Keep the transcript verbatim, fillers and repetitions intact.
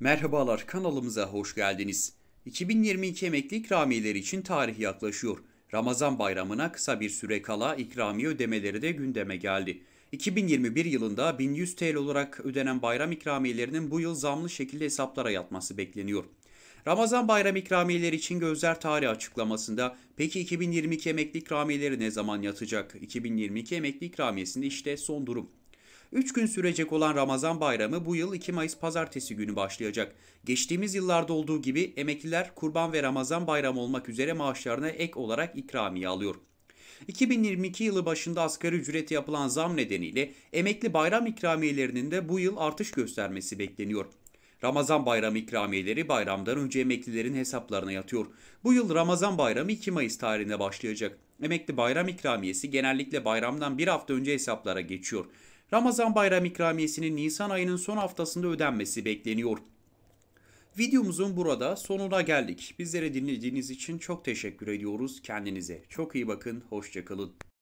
Merhabalar, kanalımıza hoş geldiniz. iki bin yirmi iki emekli ikramiyeleri için tarih yaklaşıyor. Ramazan bayramına kısa bir süre kala ikramiye ödemeleri de gündeme geldi. iki bin yirmi bir yılında bin yüz T L olarak ödenen bayram ikramiyelerinin bu yıl zamlı şekilde hesaplara yatması bekleniyor. Ramazan bayram ikramiyeleri için gözler tarih açıklamasında peki iki bin yirmi iki emekli ikramiyeleri ne zaman yatacak? iki bin yirmi iki emekli ikramiyesinde işte son durum. üç gün sürecek olan Ramazan Bayramı bu yıl iki Mayıs Pazartesi günü başlayacak. Geçtiğimiz yıllarda olduğu gibi emekliler Kurban ve Ramazan Bayramı olmak üzere maaşlarına ek olarak ikramiye alıyor. iki bin yirmi iki yılı başında asgari ücrete yapılan zam nedeniyle emekli bayram ikramiyelerinin de bu yıl artış göstermesi bekleniyor. Ramazan bayramı ikramiyeleri bayramdan önce emeklilerin hesaplarına yatıyor. Bu yıl Ramazan bayramı iki Mayıs tarihinde başlayacak. Emekli bayram ikramiyesi genellikle bayramdan bir hafta önce hesaplara geçiyor. Ramazan bayram ikramiyesinin Nisan ayının son haftasında ödenmesi bekleniyor. Videomuzun burada sonuna geldik. Bizleri dinlediğiniz için çok teşekkür ediyoruz. Kendinize çok iyi bakın. Hoşça kalın.